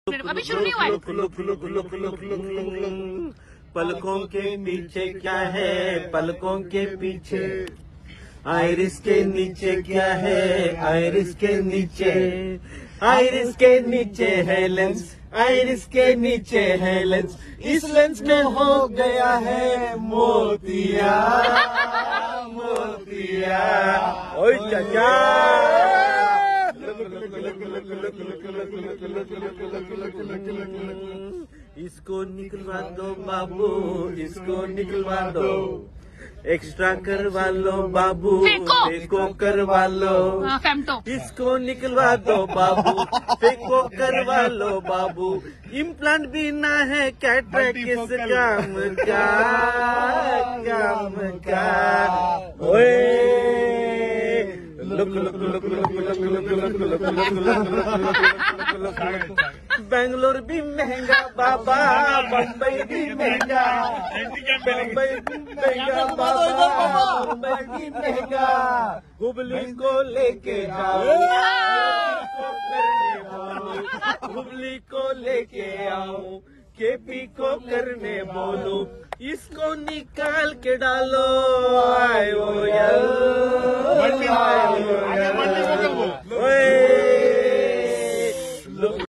अभी शुरू नहीं हुआ है। पलकों के पीछे क्या है, पलकों के पीछे आइरिस के नीचे क्या है, आइरिस के नीचे, आइरिस के नीचे है लेंस, आइरिस के नीचे है लेंस, इस लेंस में हो गया है मोतिया, मोतिया। ओए चाचा, इसको निकलवा दो बाबू, इसको निकलवा दो, एक्स्ट्रा करवा लो बाबू, फेंको करवा लो, इसको निकलवा दो बाबू, फेंको करवा लो बाबू, इम्प्लांट भी ना है कैटरेक्ट किस काम का, काम का। ओए बेंगलोर भी महंगा बाबा, बम्बई भी महंगा, बम्बई भी महंगा बाबा, बम्बई भी महंगा, हुबली को लेके जाओ, हुबली को लेके आओ, केपी को करने बोलो, इसको निकाल के डालो, आयो यार।